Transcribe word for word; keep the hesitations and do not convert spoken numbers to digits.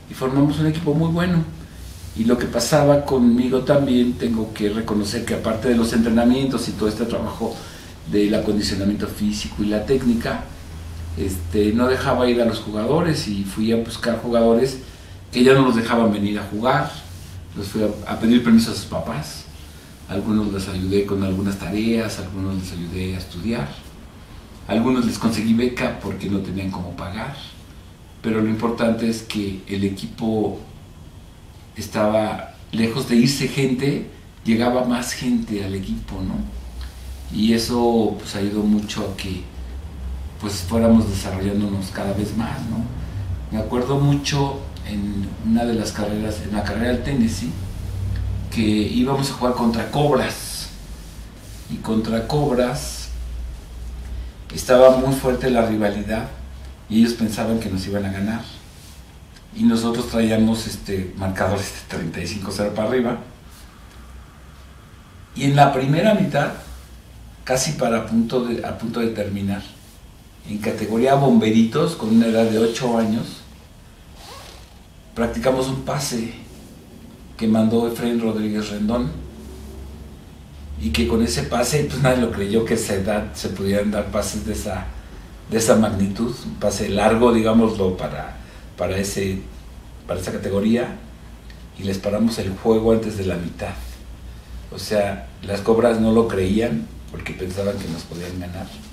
y formamos un equipo muy bueno. Y lo que pasaba conmigo también, tengo que reconocer que aparte de los entrenamientos y todo este trabajo del acondicionamiento físico y la técnica, este, no dejaba ir a los jugadores y fui a buscar jugadores que ya no los dejaban venir a jugar. Los fui a, a pedir permiso a sus papás. Algunos les ayudé con algunas tareas, algunos les ayudé a estudiar. Algunos les conseguí beca porque no tenían cómo pagar. Pero lo importante es que el equipo estaba lejos de irse gente, llegaba más gente al equipo, ¿no? Y eso pues ayudó mucho a que pues fuéramos desarrollándonos cada vez más, ¿no? Me acuerdo mucho en una de las carreras, en la carrera del Tennessee, que íbamos a jugar contra Cobras, y contra Cobras estaba muy fuerte la rivalidad y ellos pensaban que nos iban a ganar, y nosotros traíamos este, marcadores de treinta y cinco cero para arriba, y en la primera mitad, casi para a punto de, a punto de terminar, en categoría bomberitos, con una edad de ocho años, practicamos un pase que mandó Efraín Rodríguez Rendón, y que con ese pase, pues nadie lo creyó que a esa edad se pudieran dar pases de esa, de esa magnitud, un pase largo, digámoslo, para, para, ese, para esa categoría, y les paramos el juego antes de la mitad. O sea, las Cobras no lo creían porque pensaban que nos podían ganar.